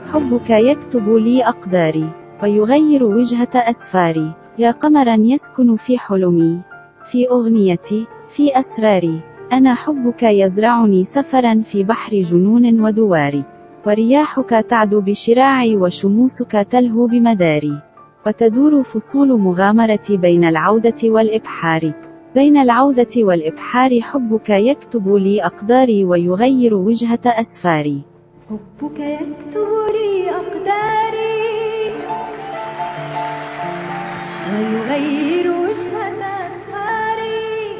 حبك يكتب لي أقداري، ويغير وجهة أسفاري. يا قمرا يسكن في حلمي، في أغنيتي، في أسراري. أنا حبك يزرعني سفرا في بحر جنون ودواري، ورياحك تعدو بشراعي وشموسك تلهو بمداري، وتدور فصول مغامرتي بين العودة والإبحار. بين العودة والإبحار حبك يكتب لي أقداري ويغير وجهة أسفاري. حبك يكتب لي أقداري ويغير وجهة أسفاري.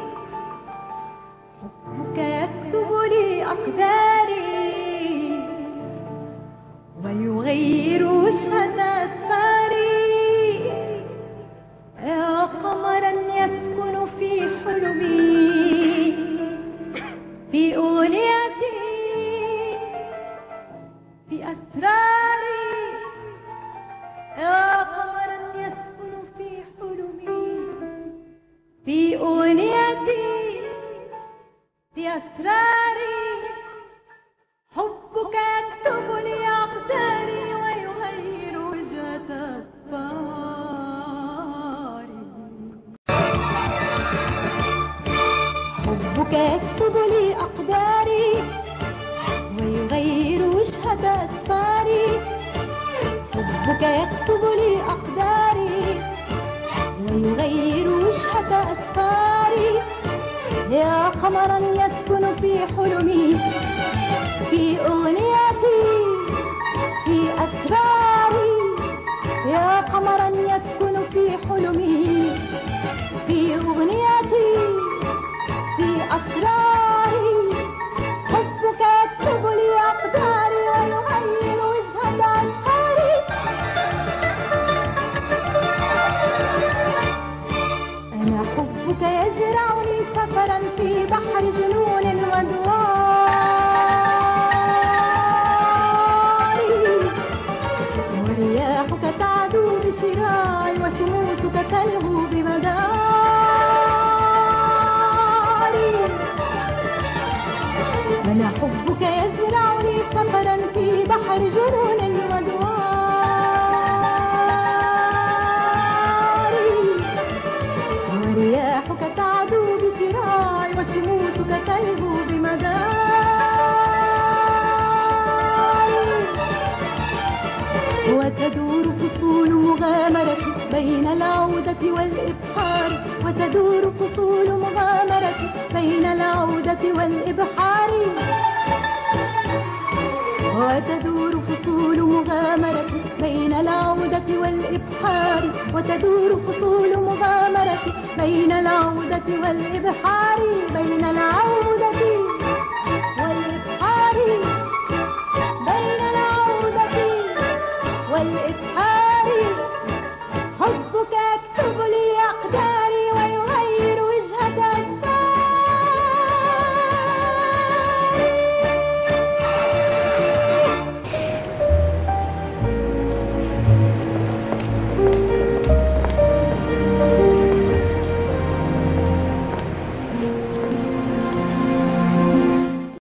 حبك يكتب لي أقداري ويغير وجهة أسفاري. يا قمرا يسكن في حلمي، في أغنيتي، في أسراري. يا قمرا يسكن في حلمي، في أغنيتي، في أسراري. حبك يكتب لي أقداري ويغير وجهة أسفاري. حبك يكتب لي أقداري ويغير وجهة أسفاري. حبك يكتب لي أقداري ويغير وجهة أسفاري. يا قمرا يسكن في حلمي، في أغنيتي، في أسراري. يا قمرا يسكن في حلمي، في أغنيتي، في أسراري. حبك يكتب لي أقداري ويغير وجهة أسفاري. أنا حبك يزرعني سفرا في بحر جنون ودواري، ورياحك تعدو بشراعي وشموسك تلهو بمداري. أنا حبك يزرعني سفرا في بحر جنون ودواري، ورياحك تعدو بشراعي وشموسك تلهو بمداري. وتدور فصول مغامرتي بين العودة والإبحار، وتدور فصول مغامرتي بين العودة والإبحار. وتدور فصول مغامرتي بين العودة والإبحار، وتدور فصول مغامرتي بين العودة والإبحار. بين